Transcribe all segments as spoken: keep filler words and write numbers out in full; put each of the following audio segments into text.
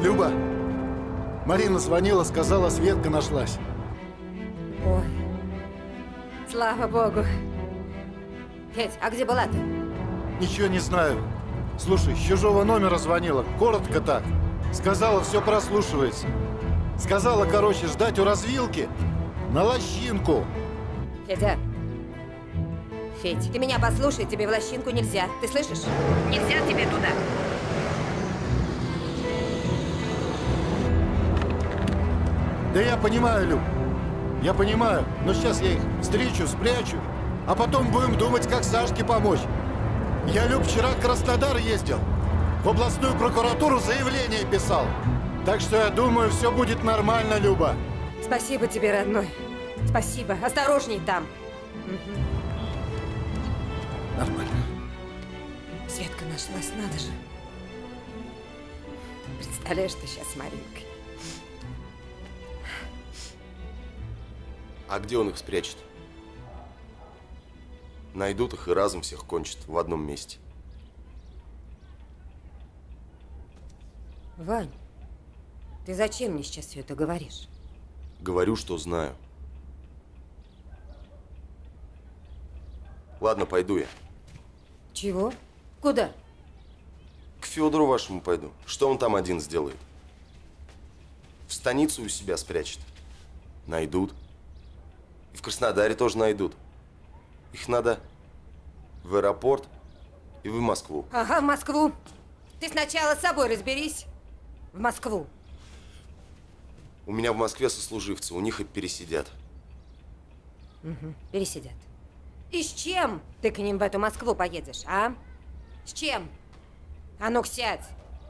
Люба, Марина звонила, сказала, Светка нашлась. Ой, слава богу. Федь, а где была ты? Ничего не знаю. Слушай, с чужого номера звонила, коротко так. Сказала, все прослушивается. Сказала, короче, ждать у развилки на лощинку. Федя. Федь, ты меня послушай, тебе в лощинку нельзя. Ты слышишь? Нельзя тебе туда. Да я понимаю, Люб. Я понимаю, но сейчас я их встречу, спрячу, а потом будем думать, как Сашке помочь. Я, Люб, вчера в Краснодар ездил, в областную прокуратуру заявление писал. Так что я думаю, все будет нормально, Люба. Спасибо тебе, родной. Спасибо. Осторожней там. Угу. Нормально. Светка нашлась, надо же. Представляешь, ты сейчас с Маринкой. А где он их спрячет? Найдут их и разом всех кончат в одном месте. Вань, ты зачем мне сейчас все это говоришь? Говорю, что знаю. Ладно, пойду я. Чего? Куда? К Федору вашему пойду. Что он там один сделает? В станицу у себя спрячет. Найдут. И в Краснодаре тоже найдут. Их надо в аэропорт и в Москву. Ага, в Москву. Ты сначала с собой разберись. В Москву. У меня в Москве сослуживцы, у них и пересидят. Угу, пересидят. И с чем ты к ним в эту Москву поедешь, а? С чем? А ну-ка сядь.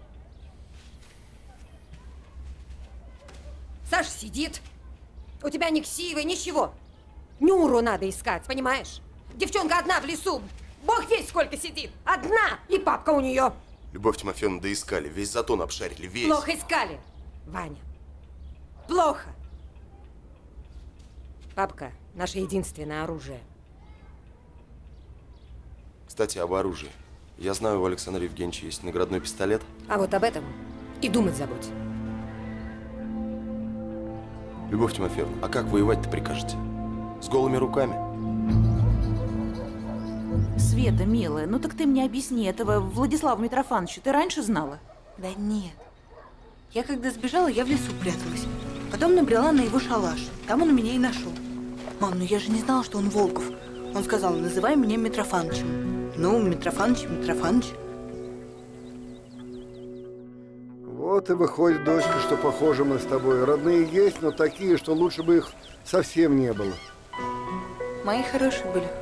Саша сидит. У тебя ни ксивы, ничего. Нюру надо искать, понимаешь? Девчонка одна в лесу. Бог весь сколько сидит. Одна. И папка у нее. Любовь Тимофеевна, да искали. Весь затон обшарили, весь. Плохо искали, Ваня. Плохо. Папка – наше единственное оружие. Кстати, об оружии. Я знаю, у Александра Евгеньевича есть наградной пистолет. А вот об этом и думать забудь. Любовь Тимофеевна, а как воевать-то прикажете? С голыми руками? Света, милая, ну так ты мне объясни, этого Владислава Митрофановича ты раньше знала? Да нет. Я когда сбежала, я в лесу пряталась. Потом набрела на его шалаш. Там он меня и нашел. Мам, ну я же не знала, что он Волков. Он сказал, называй меня Митрофановичем. Ну, Митрофанович, Митрофанович. Вот и выходит, дочка, что похожи мы с тобой. Родные есть, но такие, что лучше бы их совсем не было. Мои хорошие были.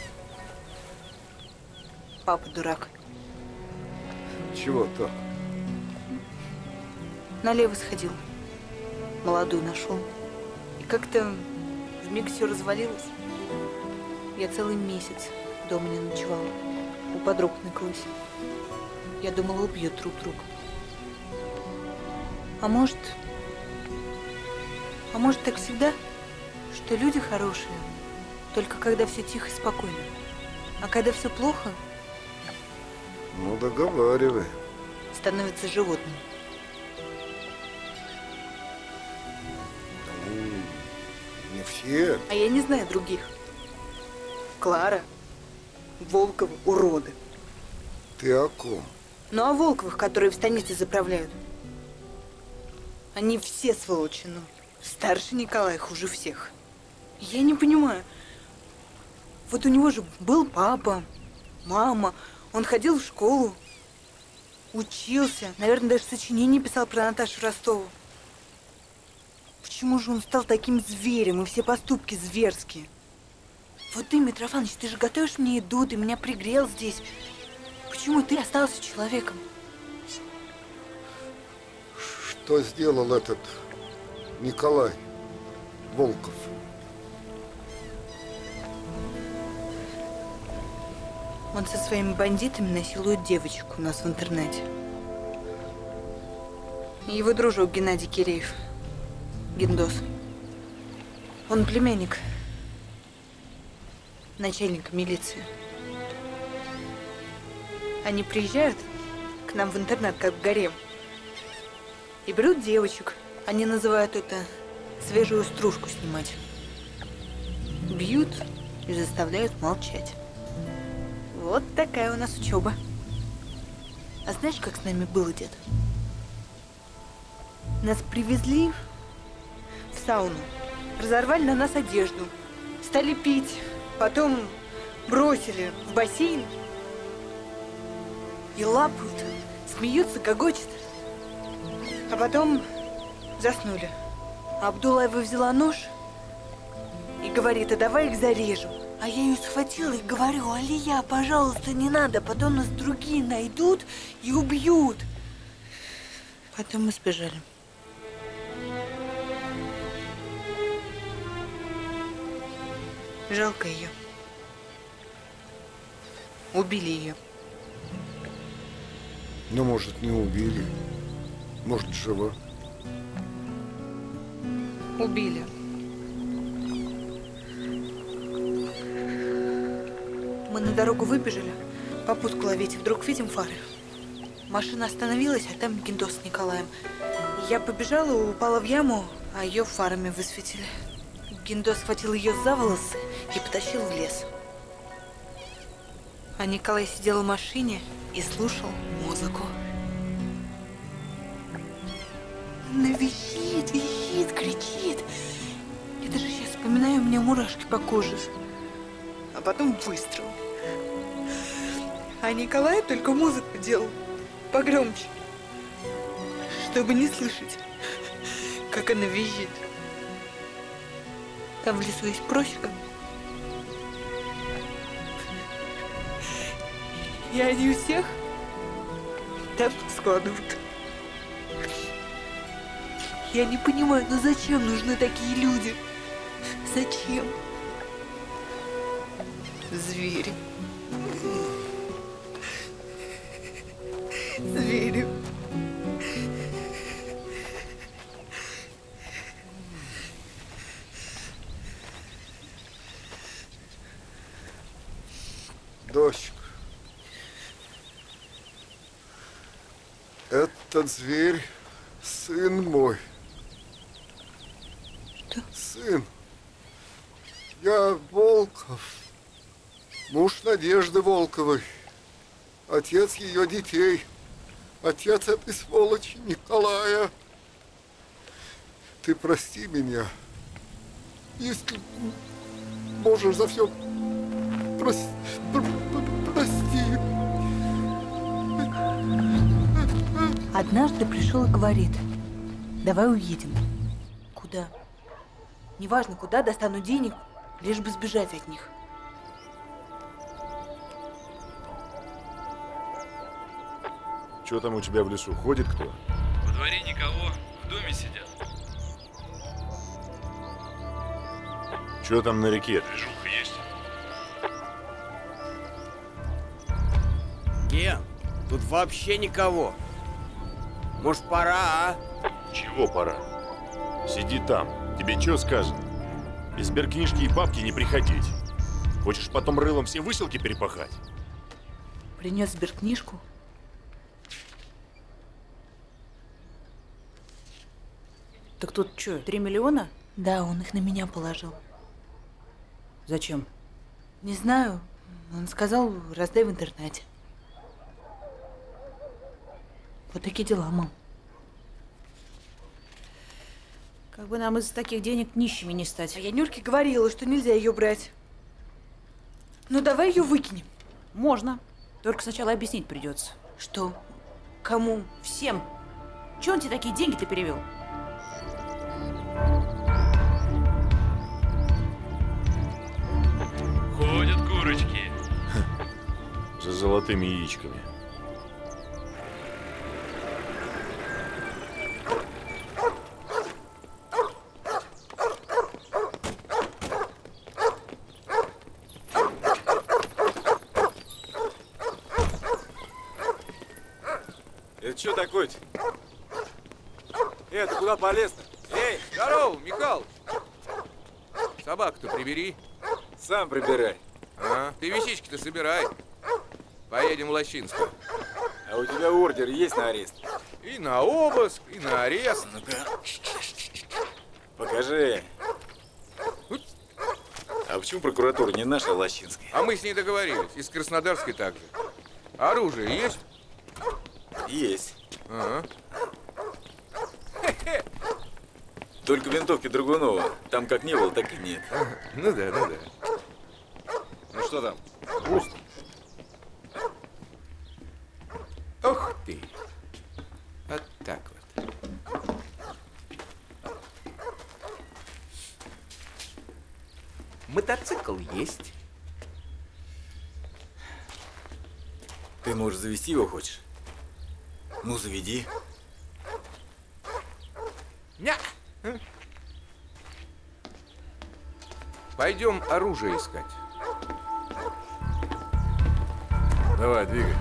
Папа дурак. Чего так? Налево сходил. Молодую нашел. И как-то вмиг все развалилось. Я целый месяц дома не ночевала. У подруг наклась. Я думала, убьют друг друга. А может... А может так всегда, что люди хорошие, только когда все тихо и спокойно. А когда все плохо... Ну, договаривай. Становятся животными. Ну, не все. А я не знаю других. Клара, Волкова, уроды. Ты о ком? Ну, а Волковых, которые в станице заправляют. Они все сволочи, ну. Старший Николай хуже всех. Я не понимаю. Вот у него же был папа, мама. Он ходил в школу, учился. Наверное, даже сочинение писал про Наташу Ростову. Почему же он стал таким зверем, и все поступки зверские? Вот ты, Митрофанович, ты же готовишь мне еду, ты меня пригрел здесь. Почему ты остался человеком? Что сделал этот Николай Волков? Он со своими бандитами насилует девочек у нас в интернете. И его дружок Геннадий Киреев. Гендос. Он племянник начальника милиции. Они приезжают к нам в интернат, как в гарем. И берут девочек. Они называют это свежую стружку снимать. Бьют и заставляют молчать. Вот такая у нас учеба. А знаешь, как с нами было, дед? Нас привезли в сауну, разорвали на нас одежду, стали пить, потом бросили в бассейн и лапают, смеются, гогочат. А потом заснули. А Абдулаева взяла нож и говорит: а давай их зарежем. А я ее схватила и говорю: Алия, пожалуйста, не надо, потом нас другие найдут и убьют. Потом мы сбежали. Жалко ее. Убили ее. Ну, может, не убили. Может, жива. Убили. Мы на дорогу выбежали, попутку ловить, и вдруг видим фары. Машина остановилась, а там Гиндос с Николаем. Я побежала, упала в яму, а ее фарами высветили. Гиндос схватил ее за волосы и потащил в лес. А Николай сидел в машине и слушал музыку. Она визжит, визжит, кричит. Я даже сейчас вспоминаю, у меня мурашки по коже. А потом выстрел. А Николай только музыку делал погромче, чтобы не слышать, как она визжит. Там в лесу есть просека. И они у всех там складывают. Я не понимаю, ну зачем нужны такие люди? Зачем? Звери. Звери. Дочка, этот зверь сын мой. Что? Сын. Я Волков, муж Надежды Волковой, отец ее детей, отец этой сволочи Николая. Ты прости меня, если можешь за все прости. Прости. Однажды пришел и говорит: давай уедем. Куда? Неважно куда, достану денег, лишь бы сбежать от них. Что там у тебя в лесу? Ходит кто? Во дворе никого, в доме сидят. Что там на реке? Движуха есть? Ген, тут вообще никого. Может, пора, а? Чего пора? Сиди там. Тебе что сказано? Без сберкнижки и бабки не приходить. Хочешь потом рылом все выселки перепахать? Принес сберкнижку. Так тут что, три миллиона? Да, он их на меня положил. Зачем? Не знаю. Он сказал, раздай в интернете. Вот такие дела, мам. Как бы нам из таких денег нищими не стать. А я Нюрке говорила, что нельзя ее брать. Ну давай ее выкинем. Можно. Только сначала объяснить придется. Что? Кому? Всем. Чего он тебе такие деньги-то перевел? Ходят курочки. За золотыми яичками. Это что такое-то? Эй, ты куда полез-то? Эй, здорово, Михалыч! Собаку-то прибери. Сам прибирай. А, ты вещички-то собирай. Поедем в Лощинскую. А у тебя ордер есть на арест? И на обыск, и на арест. Ну-ка. Покажи. А почему прокуратура не наша, а Лощинская? А мы с ней договорились. И с Краснодарской также. Оружие есть? Есть. Ага. Только винтовки Драгунова. Там как не было, так и нет. Ну да, ну да. Ну что там? Пусто. Ох ты. Вот так вот. Мотоцикл есть. Ты, может, завести его хочешь? Ну, заведи. Ня. Пойдем оружие искать. Давай, двигай.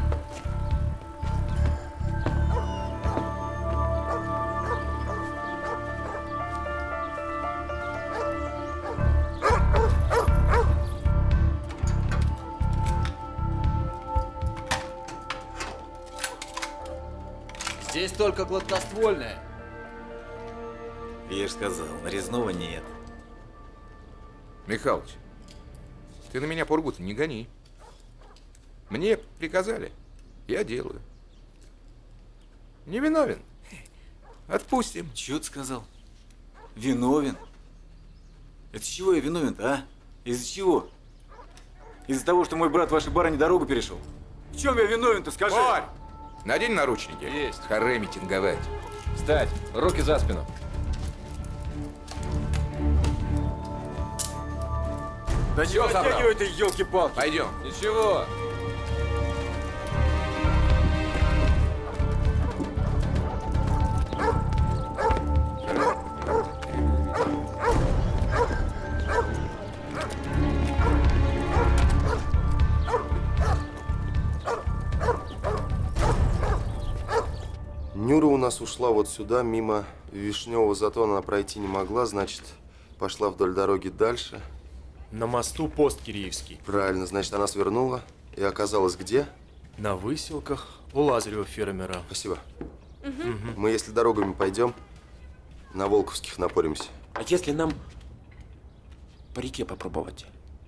Здесь только гладкоствольное. Я же сказал, нарезного нет. Михалыч, ты на меня пургу-то не гони. Мне приказали, я делаю. Не виновен. Отпустим. Чего ты сказал? Виновен? Это с чего я виновен-то, а? Из-за чего? Из-за того, что мой брат вашей барыне дорогу перешел? В чем я виновен-то, скажи? Борь! Надень наручники. Есть. Харе митинговать. Встать! Руки за спину. Да чего растягивай ты, елки-палки? Пойдем. Ничего. Нюра у нас ушла вот сюда, мимо Вишневого затона она пройти не могла, значит, пошла вдоль дороги дальше. На мосту пост Киреевский. Правильно, значит, она свернула и оказалась где? На выселках у Лазарева фермера. Спасибо. Угу. Мы, если дорогами пойдем, на Волковских напоримся. А если нам по реке попробовать?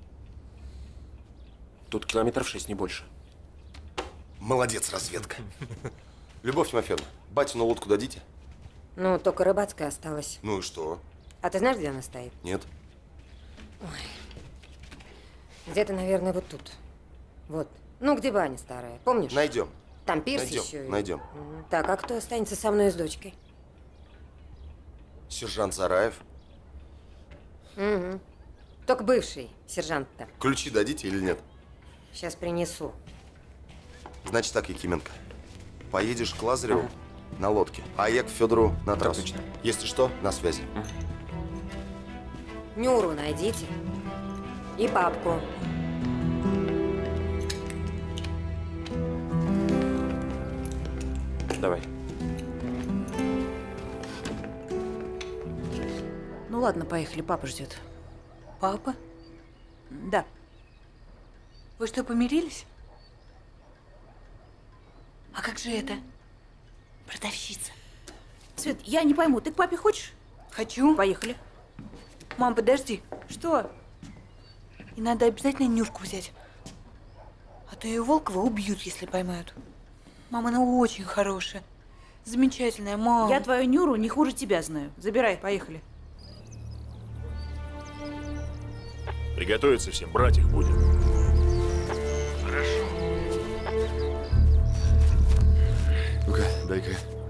Тут километров шесть, не больше. Молодец, разведка. Любовь Тимофеевна, батину лодку дадите? Ну, только рыбацкая осталась. Ну и что? А ты знаешь, где она стоит? Нет. Ой. Где-то, наверное, вот тут. Вот. Ну, где баня старая, помнишь? Найдем. Там пирс Найдем. еще. Найдем. Угу. Так, а кто останется со мной и с дочкой? Сержант Зараев. Угу. Только бывший сержант-то. Ключи дадите или нет? Сейчас принесу. Значит так, Якименко. Поедешь к Лазареву на лодке, а я к Федору на трассу. Точно. Если что, на связи. Нюру найдите. И папку. Давай. Ну ладно, поехали, папа ждет. Папа? Да. Вы что, помирились? А как же это? Продавщица. Свет, я не пойму, ты к папе хочешь? Хочу. Поехали. Мам, подожди. Что? И надо обязательно Нюрку взять. А то ее Волкова убьют, если поймают. Мама, она очень хорошая. Замечательная, мама. Я твою Нюру не хуже тебя знаю. Забирай, поехали. Приготовиться всем, брать их будем. Хорошо. Ну-ка, дай-ка.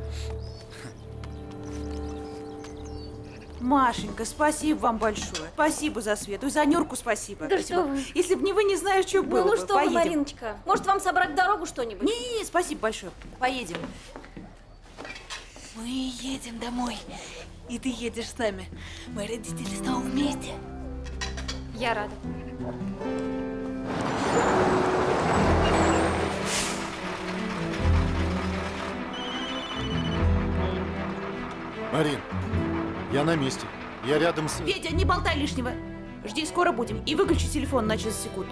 Машенька, спасибо вам большое. Спасибо за Свету. И за Нюрку спасибо. Да спасибо. что вы. Если бы не вы, не знаю, что Ну, было ну бы. что Поедем. вы, Мариночка. Может, вам собрать дорогу что-нибудь? Не-не-не, спасибо большое. Поедем. Мы едем домой. И ты едешь с нами. Мы родители снова вместе. Я рада. Марин, я на месте. Я рядом с... Петя, не болтай лишнего. Жди, скоро будем. И выключи телефон, иначе засекут.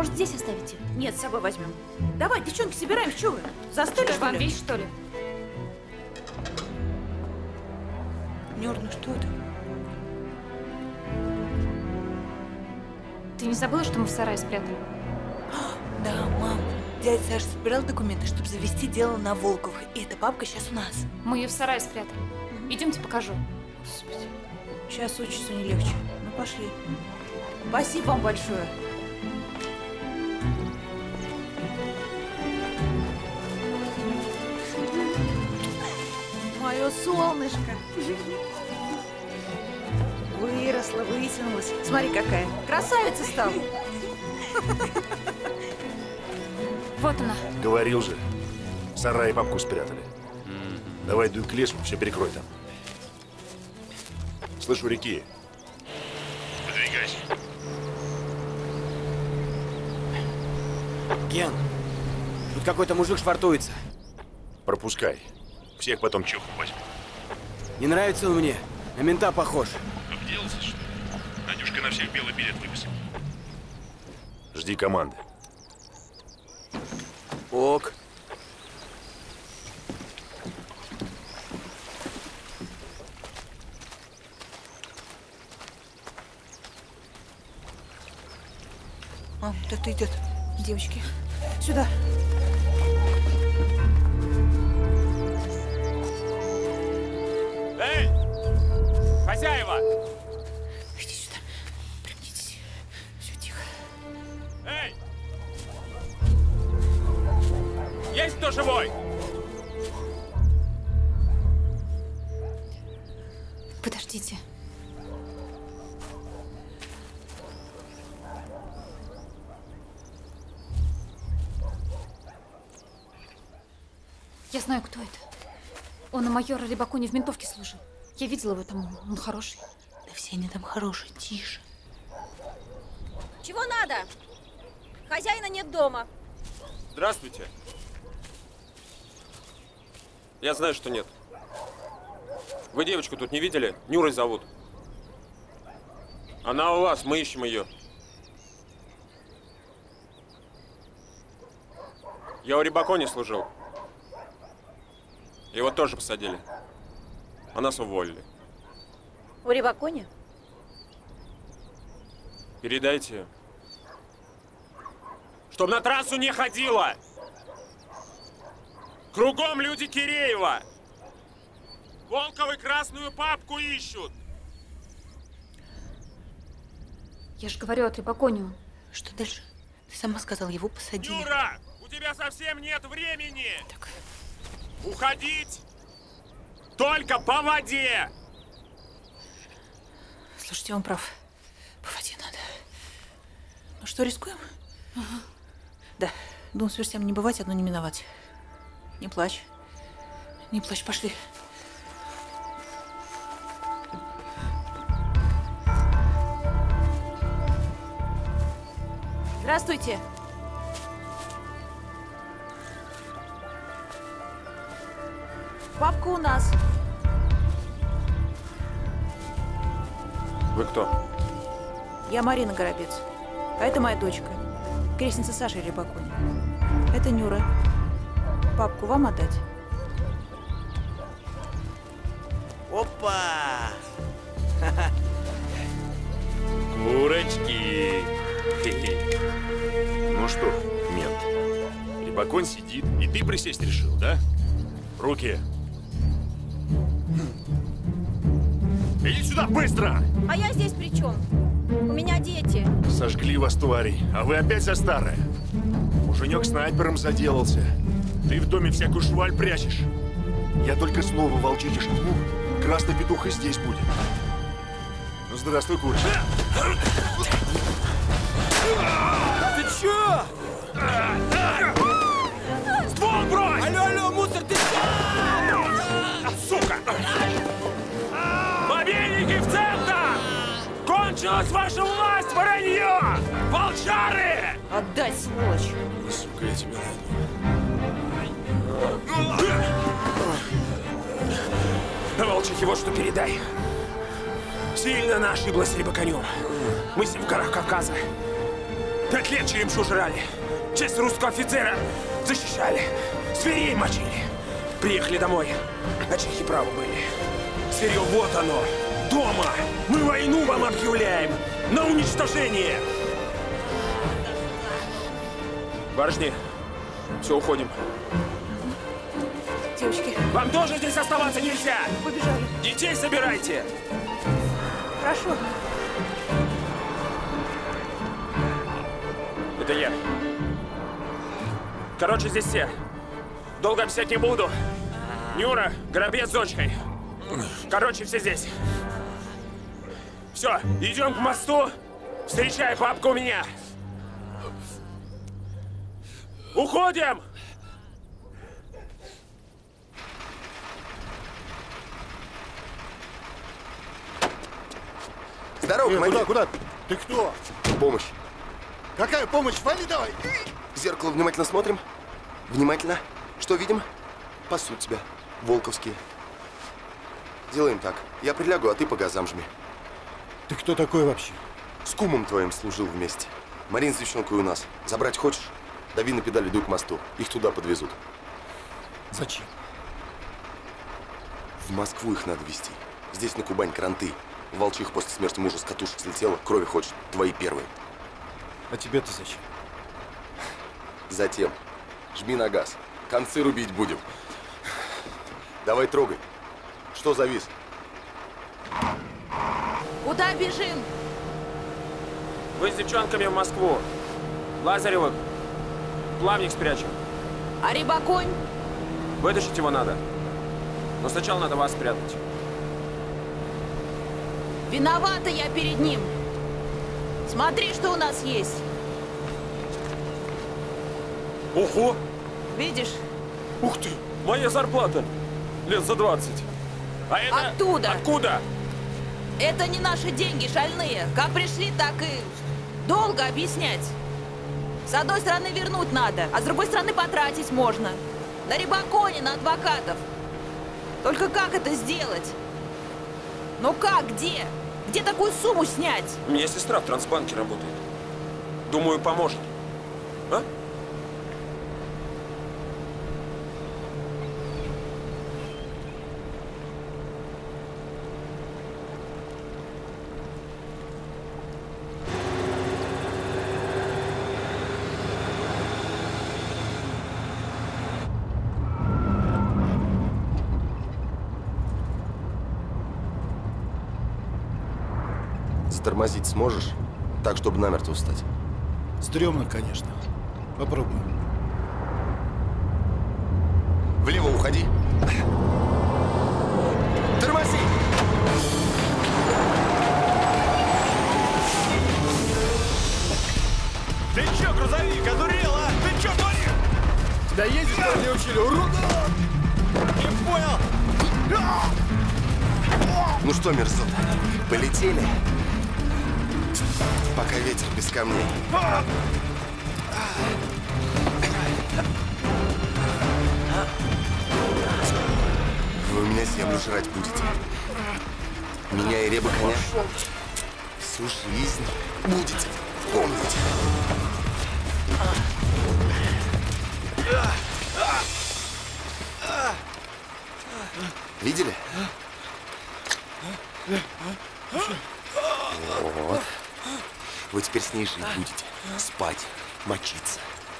Может, здесь оставите? Нет, с собой возьмем. Давай, девчонки, собираемся. Что вы? Застыли, Это что вам ли? вещь, что ли? Нюр, ну что это? Ты не забыла, что мы в сарае спрятали? Да, мам. Дядя Саша собирал документы, чтобы завести дело на Волковых. И эта папка сейчас у нас. Мы ее в сарае спрятали. Идемте покажу. Господи. Сейчас учиться не легче. Ну, пошли. Спасибо вам большое. Мое солнышко. Выросла, вытянулась. Смотри, какая. Красавица стала. Вот она. Говорил же, в сарае папку спрятали. Давай дуй к лесу, все перекрой там. Слышу реки. Подвигайся. Ген, тут какой-то мужик швартуется. Пропускай. Всех потом чуху возьму. Не нравится он мне. На мента похож. Обделался, что ли? Надюшка на всех белый билет выписал. Жди команды. Ок. Мам, кто-то идет. Девочки, сюда. Эй! Хозяева! Иди сюда. Пригнитесь. Все тихо. Эй! Есть кто живой? Подождите. Я знаю, кто это. Он у майора Рябакони в ментовке служил. Я видела его там, он хороший. Да все они там хорошие, тише. Чего надо? Хозяина нет дома. Здравствуйте. Я знаю, что нет. Вы девочку тут не видели? Нюрой зовут. Она у вас, мы ищем ее. Я у Рябакони служил. Его тоже посадили. А нас уволили. У Рябакони? Передайте, чтоб на трассу не ходила! Кругом люди Киреева! Волковы красную папку ищут! Я же говорю от Рябакони. Что дальше? Ты сама сказала, его посадили. Юра, у тебя совсем нет времени! Так. Уходить только по воде! Слушайте, он прав. По воде надо. Ну что, рискуем? Ага. Да. Двум смертям не бывать, одно не миновать. Не плачь. Не плачь, пошли. Здравствуйте. Папка у нас. Вы кто? Я Марина Горобец. А это моя дочка. Крестница Саши Рябакони. Это Нюра. Папку вам отдать? Опа! Курочки. Ну что, мент, Рябаконь сидит, и ты присесть решил, да? Руки. Иди сюда, быстро! А я здесь при чем? У меня дети. Сожгли вас, твари, а вы опять за старое. Муженек снайпером заделался. Ты в доме всякую шваль прячешь. Я только слово волчище шепну, красный петух и здесь будет. Ну, здравствуй, курочка. Ты чё? Ствол брось! Алло, алло, мусор, ты чё? Сука! Мобильники в центр! Кончилась ваша власть, воронье! Волчары! Отдай, сволочь! Сука, я тебя найду. Волчихе вот что передай. Сильно она ошиблась с Рябаконем. Мы с ним в горах Кавказа. Пять лет черемшу жрали. Честь русского офицера защищали. Зверей мочили. Приехали домой. А чехи правы были. Зверье, вот оно. Дома. Мы войну вам объявляем. На уничтожение. Барышни, все, уходим. Девочки. Вам тоже здесь оставаться нельзя. Побежали. Детей собирайте. Хорошо. Это я. Короче, здесь все. Долго писать не буду. Нюра, Горобец с дочкой. Короче, все здесь. Все, идем к мосту. Встречай, папка у меня. Уходим! Здорово, э, командир. Куда, куда? Ты кто? Помощь. Какая помощь? Вали давай! В зеркало внимательно смотрим. Внимательно. Что видим? Пасут тебя. Волковские. Делаем так. Я прилягу, а ты по газам жми. Ты кто такой вообще? С кумом твоим служил вместе. Марин с девчонкой у нас. Забрать хочешь? Дави на педаль, иду к мосту. Их туда подвезут. Зачем? В Москву их надо везти. Здесь на Кубань кранты. Волчих после смерти мужа с катушек слетела, крови хочет. Твои первые. А тебе-то зачем? Затем. Жми на газ. Концы рубить будем. Давай трогай. Что завис? Куда бежим? Вы с девчонками в Москву. Лазаревых. Плавник спрячем. А Рябоконь? Вытащить его надо. Но сначала надо вас спрятать. Виновата я перед ним. Смотри, что у нас есть. Ого! Видишь? Ух ты! Моя зарплата! Лет за двадцать. А это... Оттуда. Откуда? Это не наши деньги, шальные. Как пришли, так и долго объяснять. С одной стороны вернуть надо, а с другой стороны потратить можно. На Рябоконе, на адвокатов. Только как это сделать? Ну как, где? Где такую сумму снять? У меня сестра в Трансбанке работает. Думаю, поможет. А? Тормозить сможешь? Так, чтобы намертво встать. Стремно, конечно. Попробуй. Влево уходи. Тормози! Ты чё, грузовик, одурел, а? Ты чё творишь? Тебя ездить не учили, урод! Не понял! Ну что, мерзота, полетели? Пока ветер без камней. Вы у меня землю жрать будете. Меня и Реба коня всю жизнь будете помнить. Видели? Вот. Вы теперь с ней жить будете. Спать, мочиться.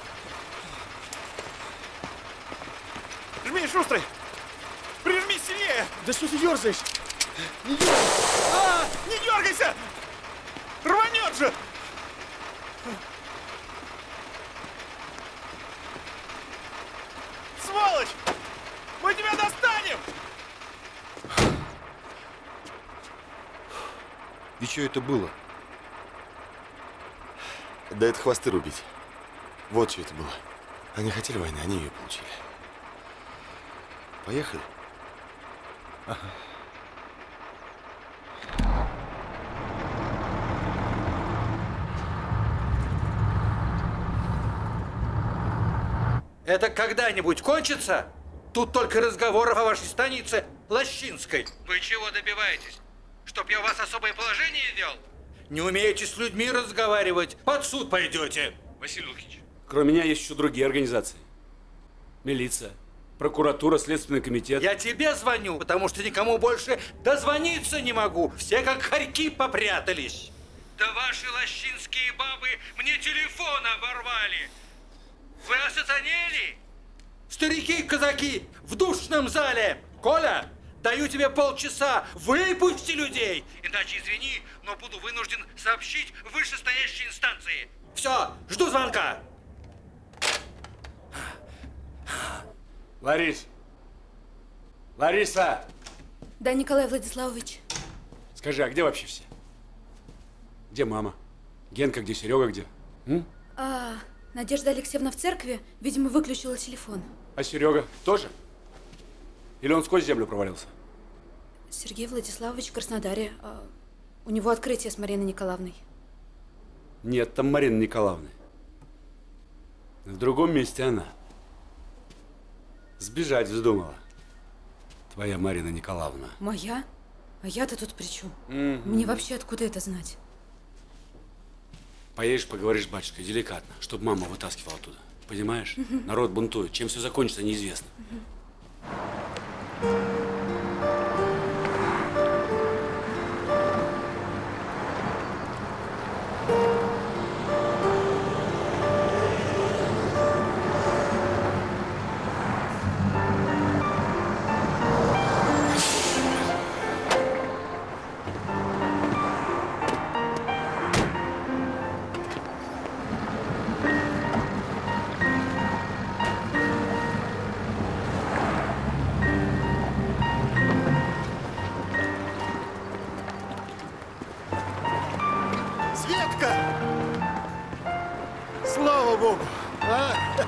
Жми, шустрый! Прижми сильнее! Да что ты дерзаешь? Не дергайся! А, не дергайся! Рванет же! Сволочь! Мы тебя достанем! И что это было? Да это хвосты рубить. Вот что это было. Они хотели войны, они ее получили. Поехали? Ага. Это когда-нибудь кончится? Тут только разговоров о вашей станице Лощинской. Вы чего добиваетесь? Чтоб я у вас особое положение ввел? Не умеете с людьми разговаривать, под суд пойдете. Василий Лукич. Кроме меня есть еще другие организации. Милиция, прокуратура, Следственный комитет. Я тебе звоню, потому что никому больше дозвониться не могу. Все как хорьки попрятались. Да ваши лощинские бабы мне телефон оборвали. Вы осатанели? Старики-казаки в душном зале. Коля, даю тебе полчаса, выпусти людей. Иначе, извини, но буду вынужден сообщить вышестоящей инстанции. Все, жду звонка. Ларис! Лариса! Да, Николай Владиславович. Скажи, а где вообще все? Где мама? Генка где? Серега где? М? А, Надежда Алексеевна в церкви, видимо, выключила телефон. А Серега тоже? Или он сквозь землю провалился? Сергей Владиславович в Краснодаре. А, у него открытие с Мариной Николаевной. Нет, там Марина Николаевна. В другом месте она. Сбежать вздумала. Твоя Марина Николаевна. Моя? А я-то тут при чем? Мгм. Мне вообще откуда это знать? Поедешь, поговоришь с батюшкой деликатно, чтобы мама вытаскивала оттуда. Понимаешь? Мгм. Народ бунтует. Чем все закончится, неизвестно. Светка! Слава Богу! А?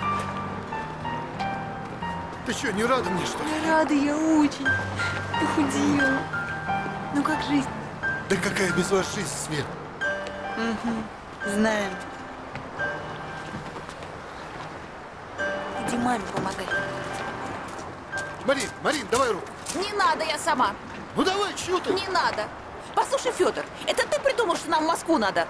Ты что, не рада мне, что ли? Я рада, я очень. Похудела. Ну как жизнь? Да какая без вас жизнь, Свет? Угу. Знаем. Иди маме помогай. Марин, Марин, давай руку. Не надо, я сама. Ну давай, чего ты? Не надо. Послушай, Федор, это ты придумал, что нам в Москву надо?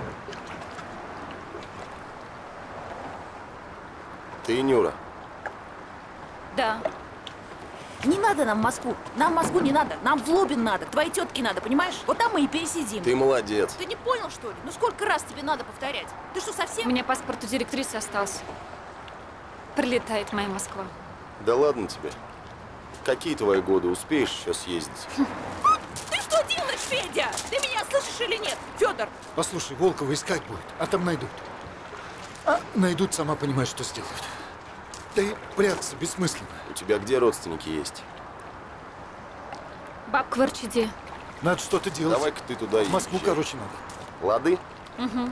Ты, Нюра. Да. Не надо нам в Москву. Нам в Москву не надо. Нам в Лубин надо. Твоей тетке надо, понимаешь? Вот там мы и пересидим. Ты молодец. Ты не понял, что ли? Ну сколько раз тебе надо повторять? Ты что, совсем? У меня паспорт у директрисы остался. Прилетает моя Москва. Да ладно тебе. Какие твои годы? Успеешь еще съездить? Ты что делаешь, Федя? Ты меня слышишь или нет? Федор! Послушай, Волкова искать будет, а там найдут. А найдут, сама понимаешь, что сделают. Да и прятаться бессмысленно. У тебя где родственники есть? Бабка в Арчиде. Надо что-то делать. Давай-ка ты туда В Москву, езжай. короче, надо. Лады? Угу.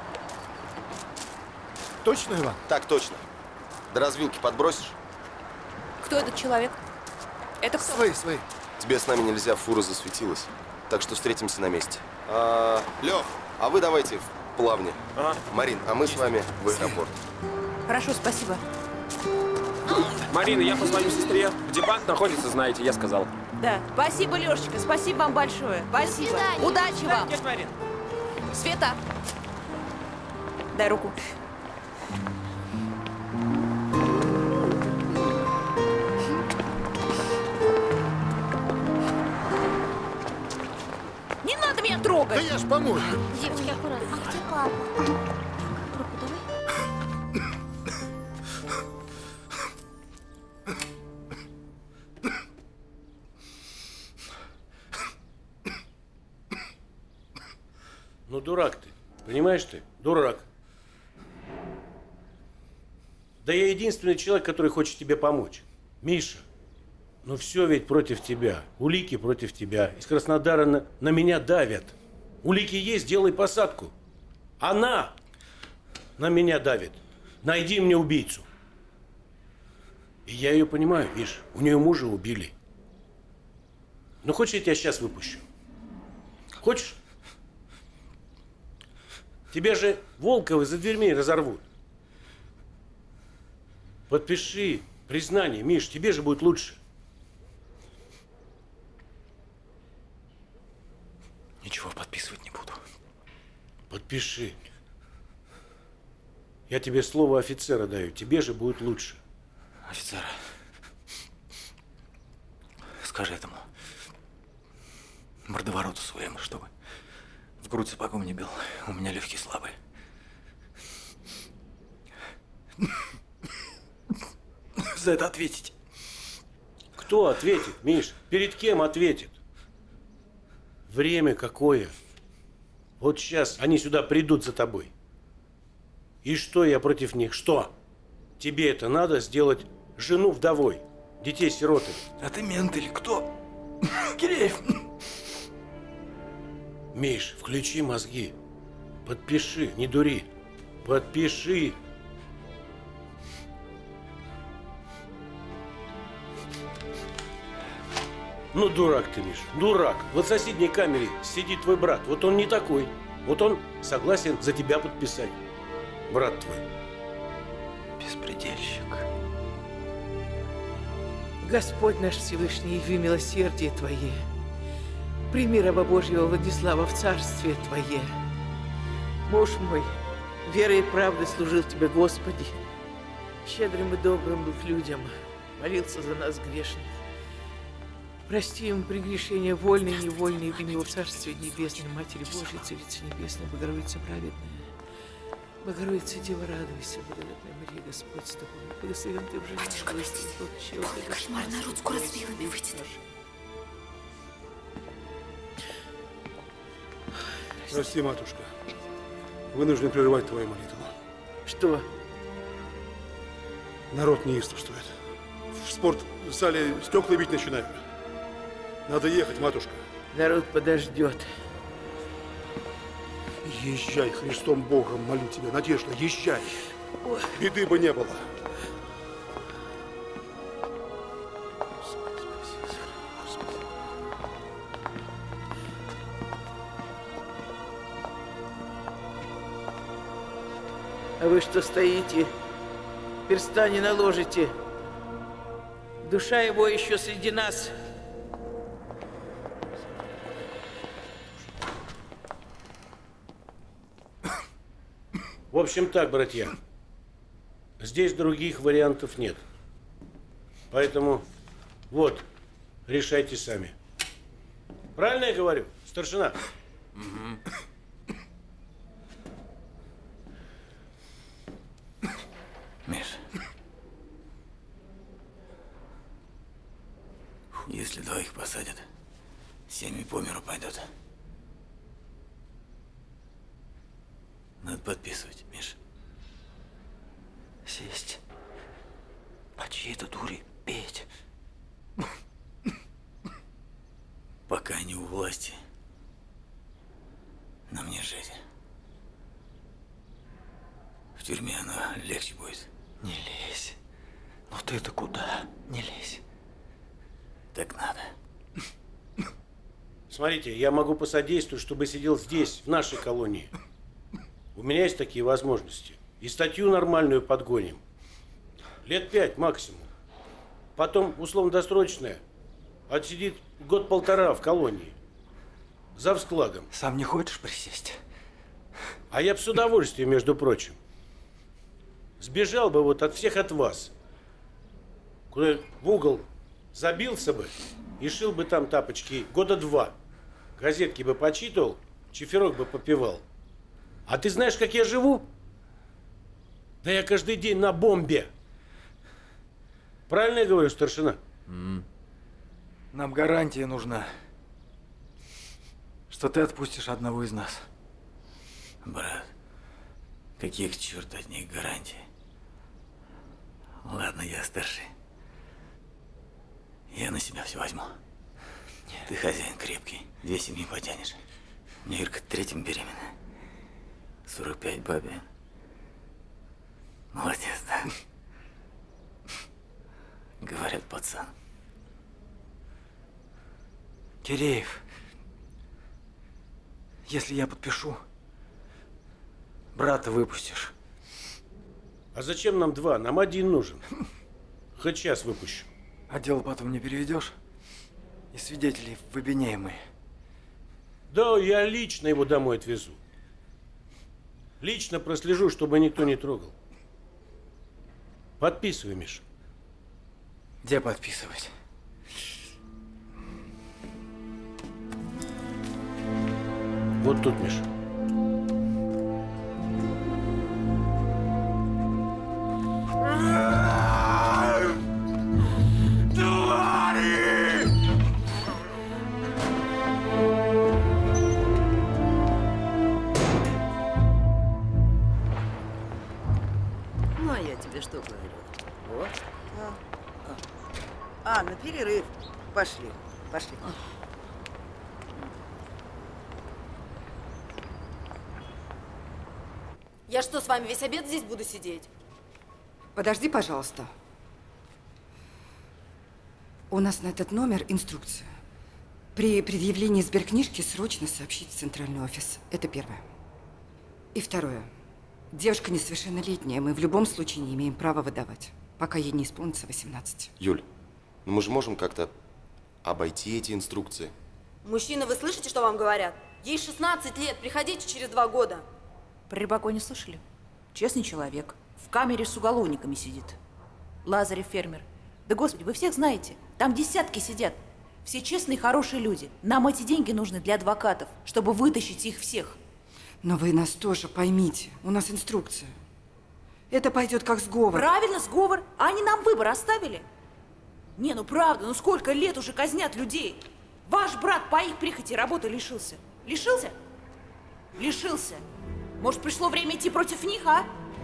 Точно, Иван? Так точно. До развилки подбросишь? Кто этот человек? Это кто? Свои, свои. Тебе с нами нельзя, фура засветилась. Так что встретимся на месте. А, Лев, а вы давайте в плавне. Ага. Марин, а мы с вами в аэропорт. Хорошо, спасибо. Марина, я позвоню сестре. Где банк находится, знаете, я сказал. Да. Спасибо, Лешечка, спасибо вам большое. Спасибо. Удачи вам. Нет, Марин. Света, дай руку. Не надо меня трогать. Да я ж помогу. Девочки, аккуратно. А где папа? Руку давай. Ну, дурак ты. Понимаешь ты? Дурак. Да я единственный человек, который хочет тебе помочь. Миша, ну все ведь против тебя. Улики против тебя. Из Краснодара на, на меня давят. Улики есть, делай посадку. Она на меня давит. Найди мне убийцу. И я ее понимаю, видишь, у нее мужа убили. Ну, хочешь, я тебя сейчас выпущу? Хочешь? Тебя же Волковы за дверьми разорвут. Подпиши признание, Миш, тебе же будет лучше. Ничего подписывать не буду. Подпиши. Я тебе слово офицера даю, тебе же будет лучше. Офицер, скажи этому мордовороту своему, чтобы в грудь сапогом не бил. У меня легкие слабые. За это ответить. Кто ответит, Миш? Перед кем ответит? Время какое? Вот сейчас они сюда придут за тобой. И что я против них? Что? Тебе это надо сделать жену вдовой, детей сиротами. А ты мент или кто? Киреев. Миш, включи мозги. Подпиши, не дури. Подпиши. Ну, дурак ты, Миш, дурак. Вот в соседней камере сидит твой брат. Вот он не такой. Вот он согласен за тебя подписать. Брат твой. Беспредельщик. Господь наш Всевышний, яви милосердие Твое. Прими раба Божьего Владислава в царствие Твое. Муж мой, верой и правдой служил Тебе, Господи. Щедрым и добрым был к людям, молился за нас грешных. Прости ему прегрешения вольные и невольные, в него в Царстве Небесном, Матери Божией, Царица Небесная, Богородица праведная. Богородица, Дева, радуйся, благодатная Мария, Господь с тобой. Благословен ты в женах, благословен плод чрева твоего. Кошмар, народ скоро с вилами выйдет. Прости, матушка. Вынужден прерывать твою молитву. Что? Народ неистовствует. В спортзале стекла бить начинают. Надо ехать, матушка. Народ подождет. Езжай, Христом Богом, молю тебя, Надежда, езжай. Ой. Беды бы не было. А вы что стоите? Перста не наложите. Душа его еще среди нас. В общем так, братья, здесь других вариантов нет. Поэтому вот, решайте сами. Правильно я говорю, старшина? Угу. Миш, если двоих посадят, семьи по миру пойдут. Надо подписывать, Миш. Сесть. По чьей-то дуре петь. Пока они у власти, нам не жить. В тюрьме оно легче будет. Не лезь. Ну ты-то куда? Не лезь. Так надо. Смотрите, я могу посодействовать, чтобы сидел здесь, в нашей колонии. У меня есть такие возможности. И статью нормальную подгоним. Лет пять максимум. Потом условно-досрочная. Отсидит год-полтора в колонии. За вскладом. Сам не хочешь присесть? А я бы с удовольствием, между прочим. Сбежал бы вот от всех от вас. Куда в угол забился бы и шил бы там тапочки года два. Газетки бы почитывал, чиферок бы попивал. А ты знаешь, как я живу? Да я каждый день на бомбе. Правильно я говорю, старшина? Mm. Нам гарантия нужна, что ты отпустишь одного из нас. Брат, каких к черту от них гарантий? Ладно, я старший. Я на себя все возьму. Нет. Ты хозяин крепкий, две семьи потянешь. Мне Ирка третьим беременна. сорок пять бабе. Молодец, да? Говорят, пацан. Киреев, если я подпишу, брата выпустишь. А зачем нам два? Нам один нужен. Хоть сейчас выпущу. А дело потом не переведешь? И свидетелей в обвиняемые. Да, я лично его домой отвезу. Лично прослежу, чтобы никто не трогал. Подписывай, Миша. Где подписывать? Вот тут, Миша. Ну, а я тебе что говорю? Вот. А, а. а, на перерыв. Пошли, пошли. Я что, с вами весь обед здесь буду сидеть? Подожди, пожалуйста. У нас на этот номер инструкция. При предъявлении сберкнижки срочно сообщить в центральный офис. Это первое. И второе. Девушка несовершеннолетняя. Мы в любом случае не имеем права выдавать, пока ей не исполнится восемнадцать. Юль, ну мы же можем как-то обойти эти инструкции. Мужчина, вы слышите, что вам говорят? Ей шестнадцать лет, приходите через два года. Про Рыбако не слышали? Честный человек. В камере с уголовниками сидит. Лазарев фермер. Да господи, вы всех знаете. Там десятки сидят. Все честные, хорошие люди. Нам эти деньги нужны для адвокатов, чтобы вытащить их всех. Но вы нас тоже поймите. У нас инструкция. Это пойдет как сговор. Правильно, сговор. А они нам выбор оставили. Не, ну правда, ну сколько лет уже казнят людей. Ваш брат по их прихоти работы лишился. Лишился? Лишился. Может, пришло время идти против них, а?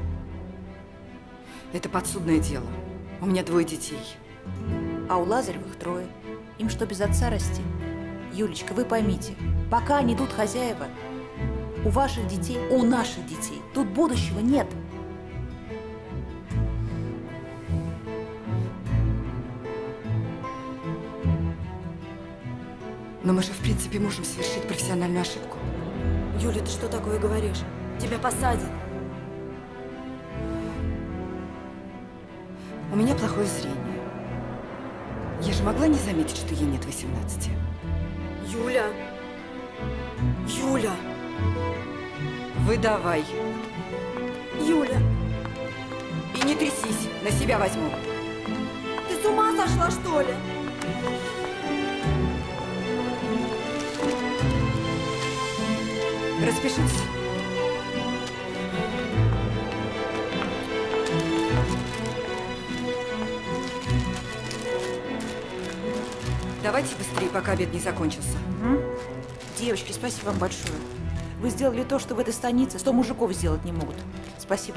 Это подсудное дело. У меня двое детей. А у Лазаревых трое. Им что, без отца расти? Юлечка, вы поймите, пока они тут хозяева, у ваших детей, у наших детей тут будущего нет. Но мы же, в принципе, можем совершить профессиональную ошибку. Юля, ты что такое говоришь? Тебя посадят. У меня плохое зрение. Я же могла не заметить, что ей нет восемнадцати. Юля! Юля! Выдавай. Юля! И не трясись, на себя возьму. Ты с ума сошла, что ли? Распишись. Давайте быстрее, пока обед не закончился. Угу. Девочки, спасибо вам большое. Вы сделали то, что в этой станице сто мужиков сделать не могут. Спасибо.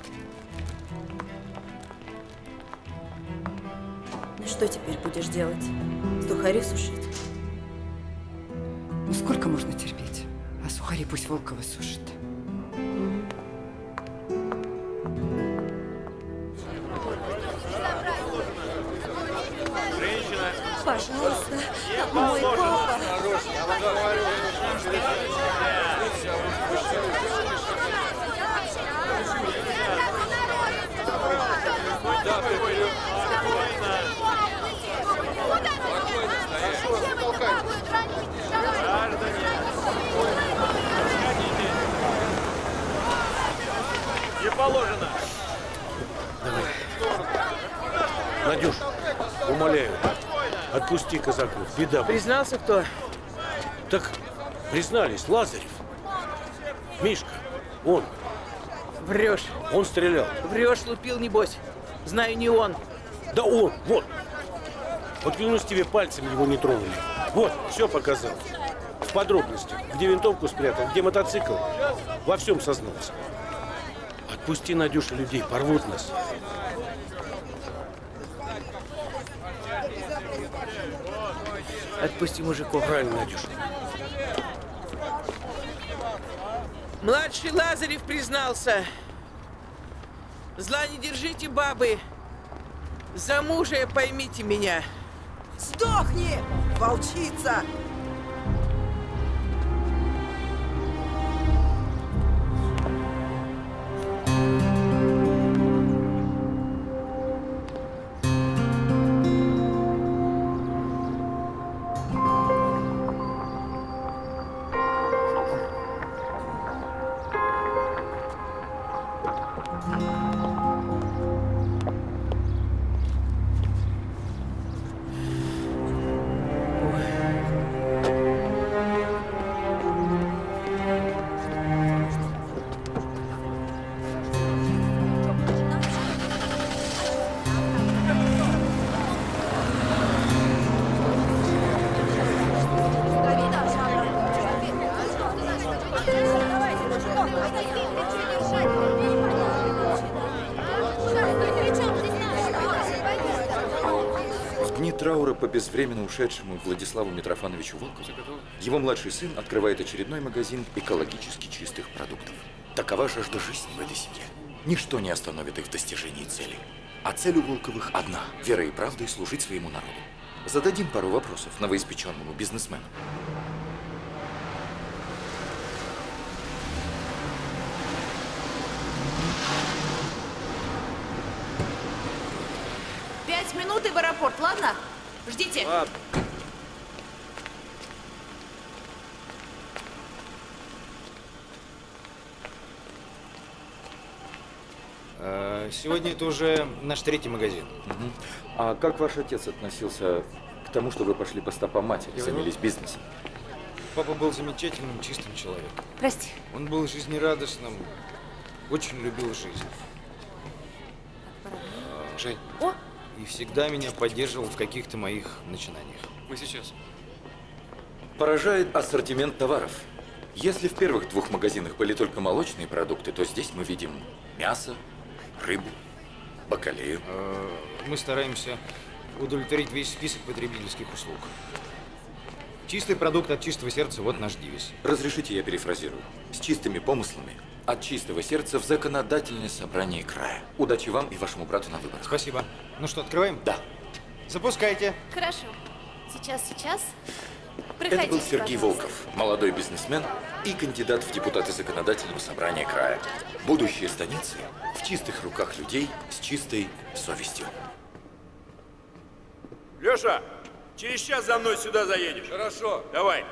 Ну что теперь будешь делать? Сухари сушить? Ну сколько можно терпеть? А сухари пусть Волкова сушит. Пожалуйста, мой папа. Не положено. Давай. Надюш, умоляю, отпусти казаков. Беда будет. Признался кто? Так признались, Лазарев. Мишка, он. Врешь. Он стрелял. Врешь, лупил, небось. Знаю, не он. Да он, вот. Вот клянусь тебе, пальцем его не тронули. Вот, все показал. В подробностях. Где винтовку спрятал, где мотоцикл. Во всем сознался. Отпусти, Надюша, людей, порвут нас. Отпусти мужиков. Правильно, Надюша. Младший Лазарев признался. Зла не держите, бабы. За мужа поймите меня. Сдохни, волчица! Дело по безвременно ушедшему Владиславу Митрофановичу Волкову. Его младший сын открывает очередной магазин экологически чистых продуктов. Такова жажда жизни в этой семье. Ничто не остановит их в достижении цели. А цель у Волковых одна – верой и правдой служить своему народу. Зададим пару вопросов новоиспеченному бизнесмену. Пять минут и в аэропорт, ладно? Ждите. Ладно. Сегодня это уже наш третий магазин. Угу. А как ваш отец относился к тому, что вы пошли по стопам матери, занялись бизнесом? Папа был замечательным, чистым человеком. Прости. Он был жизнерадостным, очень любил жизнь. Жень. О! И всегда меня поддерживал в каких-то моих начинаниях. Мы сейчас. Поражает ассортимент товаров. Если в первых двух магазинах были только молочные продукты, то здесь мы видим мясо, рыбу, бакалею. Мы стараемся удовлетворить весь список потребительских услуг. Чистый продукт от чистого сердца – вот наш девиз. Разрешите, я перефразирую. С чистыми помыслами, от чистого сердца в законодательное собрание края. Удачи вам и вашему брату на выборах. Спасибо. Ну что, открываем? Да. Запускайте. Хорошо. Сейчас, сейчас. Это был Сергей Волков, молодой бизнесмен и кандидат в депутаты законодательного собрания края. Будущее станицы в чистых руках людей с чистой совестью. Леша, через час за мной сюда заедешь. Хорошо. Давай.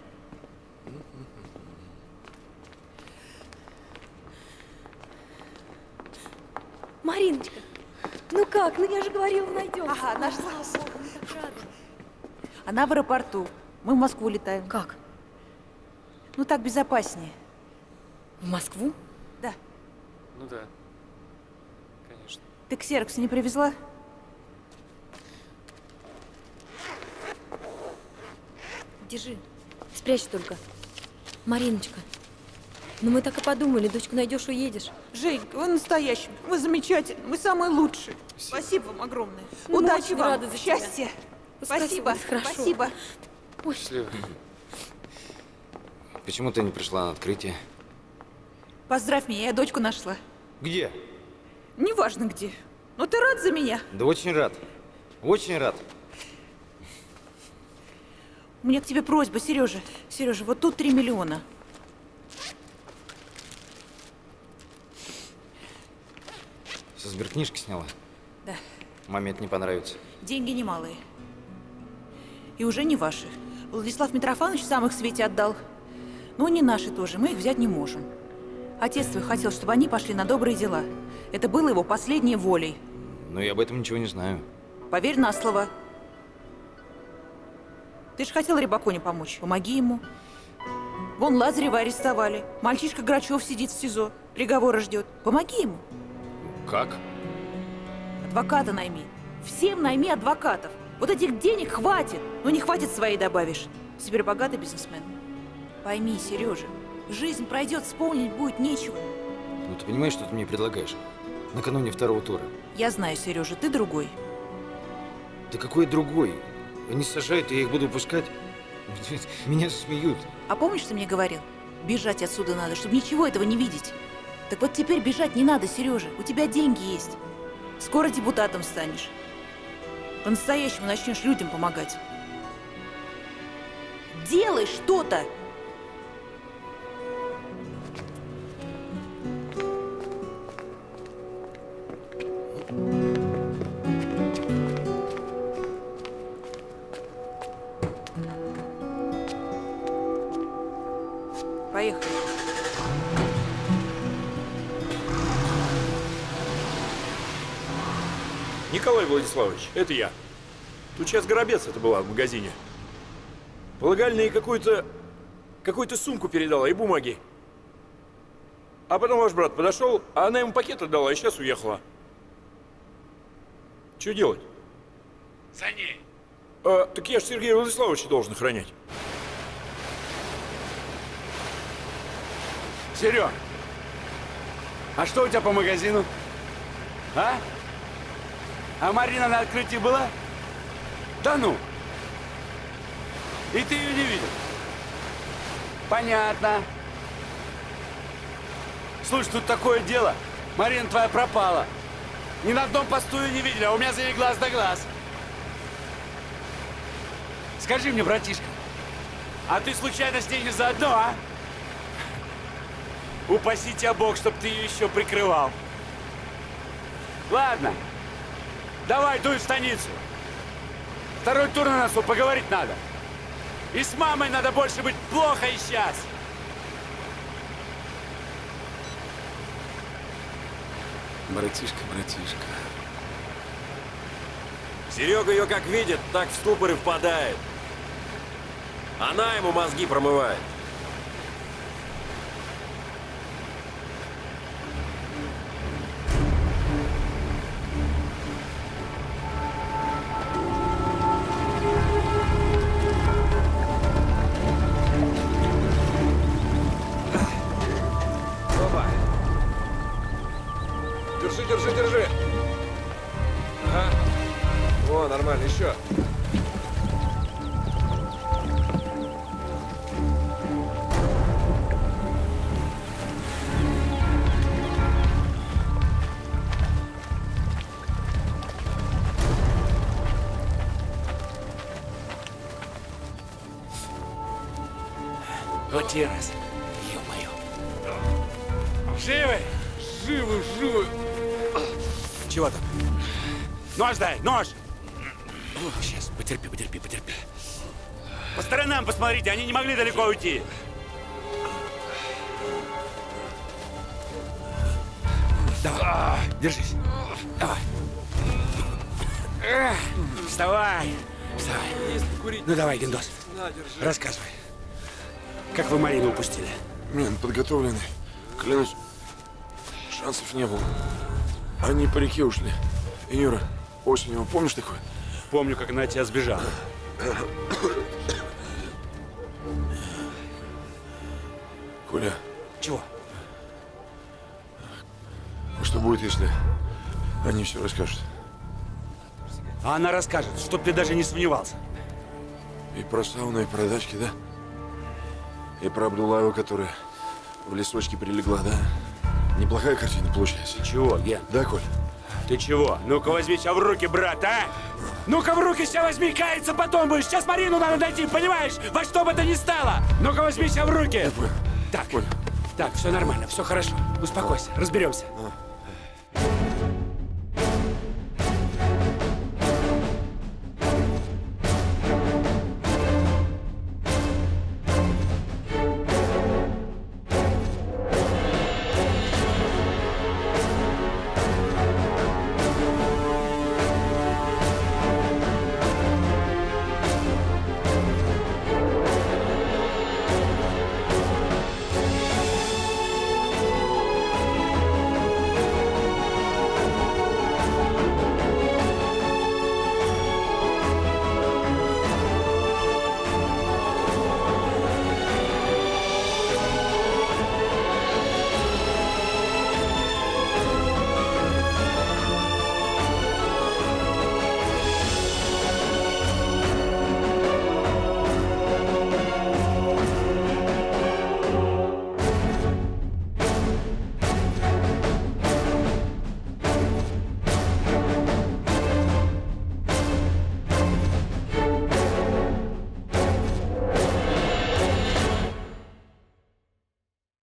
Мариночка, ну как? Ну я же говорила, найдем. Ага, нашла. Она в аэропорту. Мы в Москву летаем. Как? Ну так безопаснее. В Москву? Да. Ну да. Конечно. Ты ксерокс не привезла? Держи. Спрячь только. Мариночка, ну мы так и подумали, дочку найдешь, уедешь. Женька, вы настоящий, вы замечательный, вы самый лучший. Спасибо, Спасибо вам огромное. Ну, удачи вам, рада за счастья. Тебя. Спасибо, спасибо. Ой. Счастливо. Почему ты не пришла на открытие? Поздравь меня, я дочку нашла. Где? Неважно где. Но ты рад за меня? Да очень рад. Очень рад. У меня к тебе просьба, Сережа. Сережа, вот тут три миллиона. Со сберкнижки сняла? Да. Маме это не понравится. Деньги немалые. И уже не ваши. Владислав Митрофанович сам их Свете отдал. Ну, не наши тоже, мы их взять не можем. Отец твой хотел, чтобы они пошли на добрые дела. Это было его последней волей. Но я об этом ничего не знаю. Поверь на слово. Ты же хотел Рябаконе помочь. Помоги ему. Вон Лазарева арестовали. Мальчишка Грачев сидит в СИЗО. Приговора ждет. Помоги ему. Как? Адвоката найми. Всем найми адвокатов. Вот этих денег хватит. Но не хватит, своей добавишь. Ты теперь богатый бизнесмен. Пойми, Сережа, жизнь пройдет, вспомнить будет нечего. Ну ты понимаешь, что ты мне предлагаешь? Накануне второго тура. Я знаю, Сережа, ты другой. Да какой другой? Они сажают, и я их буду пускать. Меня засмеют. А помнишь, ты мне говорил? Бежать отсюда надо, чтобы ничего этого не видеть. Так вот теперь бежать не надо, Сережа. У тебя деньги есть. Скоро депутатом станешь. По-настоящему начнешь людям помогать. Делай что-то! Поехали. Николай Владиславович, это я. Тут сейчас Горобец это была в магазине. Полагали, ей какую-то какую-то сумку передала и бумаги. А потом ваш брат подошел, а она ему пакет отдала и сейчас уехала. Что делать? За ней. А, так я же Сергея Владиславовича должен охранять. Серег, а что у тебя по магазину? А? А Марина на открытии была? Да ну! И ты ее не видел? Понятно. Слушай, тут такое дело. Марина твоя пропала. Ни на одном посту ее не видели, а у меня за ней глаз да глаз. Скажи мне, братишка, а ты случайно с ней не заодно, а? Упаси тебя Бог, чтоб ты ее еще прикрывал. Ладно, давай, дуй в станицу. Второй тур на носу, поговорить надо. И с мамой надо больше быть плохо и сейчас. Братишка, братишка. Серега ее как видит, так в ступор и впадает. Она ему мозги промывает. Опа. Держи, держи, держи. Ага. О, нормально, еще. Вот те раз. Ё-моё. Живы? Живы, живы. Чего там? Нож дай, нож! Сейчас, потерпи, потерпи, потерпи. По сторонам посмотрите, они не могли далеко уйти. Давай, держись. Давай. Эх, Вставай. Вставай. Ну давай, Гендос, рассказывай. Как вы Марину упустили? Мен, подготовленный. Клянусь, шансов не было. Они по реке ушли. И Юра, Осенева, помнишь такое? Помню, как она от тебя сбежала. Коля. Чего? Что будет, если они все расскажут? А она расскажет, чтоб ты даже не сомневался. И про сауну, и про дачки, да? И про Абдулаева, которая в лесочке прилегла, да? Неплохая картина получается. Чего, Ген? Да, Коль? Ты чего? Ну-ка возьми себя в руки, брат, а! Ну-ка в руки себя возьми, каяться потом будешь. Сейчас Марину надо найти, понимаешь? Во что бы это ни стало. Ну-ка возьми себя в руки. Я понял. Так, понял. так, все нормально, все хорошо. Успокойся, разберемся. А.